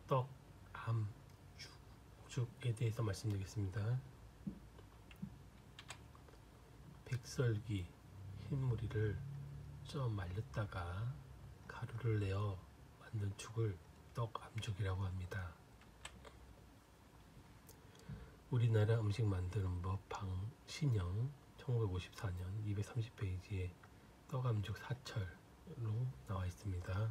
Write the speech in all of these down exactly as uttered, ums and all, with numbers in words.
떡, 암, 죽, 죽에 대해서 말씀드리겠습니다. 백설기, 흰무리를 쪄 말렸다가 가루를 내어 만든 죽을 떡, 암죽이라고 합니다. 우리나라 음식 만드는 법 방신영 천구백오십사 년 이백삼십 페이지에 떡암죽 사철로 나와 있습니다.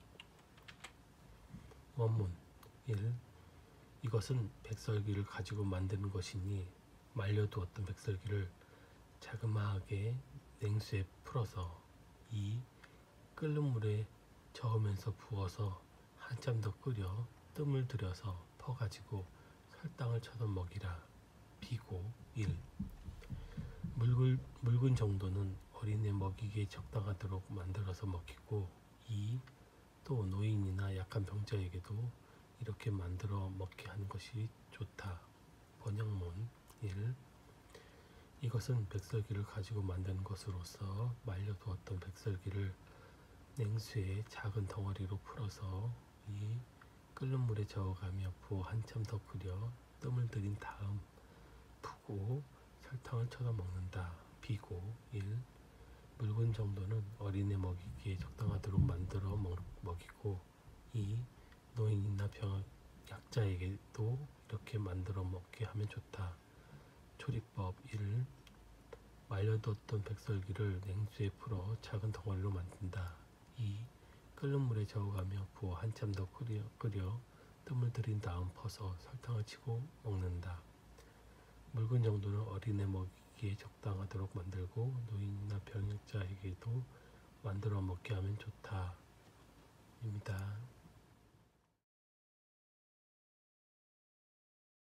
원문 일. 이것은 백설기를 가지고 만드는 것이니 말려두었던 백설기를 자그마하게 냉수에 풀어서 이. 끓는 물에 저으면서 부어서 한참 더 끓여 뜸을 들여서 퍼가지고 설탕을 쳐서 먹이라. 비고 일. 묽은, 묽은 정도는 어린애 먹이기에 적당하도록 만들어서 먹이고 이. 또 노인이나 약한 병자에게도 이렇게 만들어 먹게 하는 것이 좋다. 번역문 일. 이것은 백설기를 가지고 만드는 것으로서 말려두었던 백설기를 냉수에 작은 덩어리로 풀어서 이. 끓는 물에 저어가며 부어 한참 더 끓여 뜸을 들인 다음 푸고 설탕을 쳐서 먹는다. 비고 일. 묽은 정도는 어린애 먹이기에 적당하도록 만들어 먹이고 이. 노인이나 병 약자에게도 이렇게 만들어 먹게 하면 좋다. 조리법 일. 말려뒀던 백설기를 냉수에 풀어 작은 덩어리로 만든다. 이. 끓는 물에 저어가며 부어 한참 더 끓여, 끓여 뜸을 들인 다음 퍼서 설탕을 치고 먹는다. 묽은 정도는 어린애 먹이기에 적당하도록 만들고 노인이나 병약자에게도 만들어 먹게 하면 좋다. 입니다.